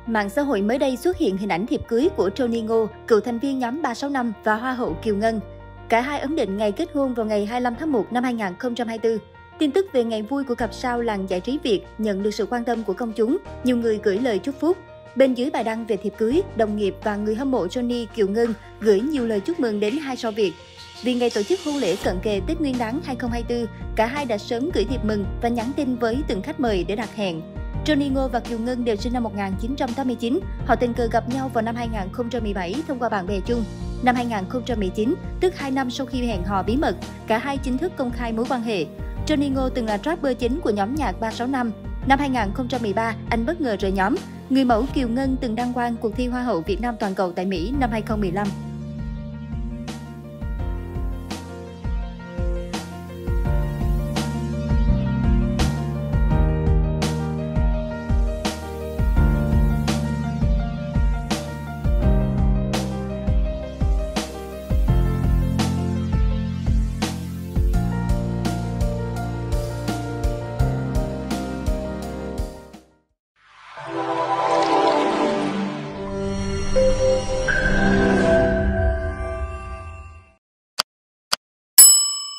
Mạng xã hội mới đây xuất hiện hình ảnh thiệp cưới của Tony Ngô, cựu thành viên nhóm 365 và Hoa hậu Kiều Ngân. Cả hai ấn định ngày kết hôn vào ngày 25 tháng 1 năm 2024. Tin tức về ngày vui của cặp sao làng giải trí Việt nhận được sự quan tâm của công chúng, nhiều người gửi lời chúc phúc. Bên dưới bài đăng về thiệp cưới, đồng nghiệp và người hâm mộ Tony Kiều Ngân gửi nhiều lời chúc mừng đến hai sao Việt. Vì ngày tổ chức hôn lễ cận kề Tết Nguyên đán 2024, cả hai đã sớm gửi thiệp mừng và nhắn tin với từng khách mời để đặt hẹn. Tony Ngô và Kiều Ngân đều sinh năm 1989, họ tình cờ gặp nhau vào năm 2017 thông qua bạn bè chung. Năm 2019, tức 2 năm sau khi hẹn hò bí mật, cả hai chính thức công khai mối quan hệ. Tony Ngô từng là rapper chính của nhóm nhạc 365. Năm 2013, anh bất ngờ rời nhóm. Người mẫu Kiều Ngân từng đăng quang cuộc thi Hoa hậu Việt Nam toàn cầu tại Mỹ năm 2015.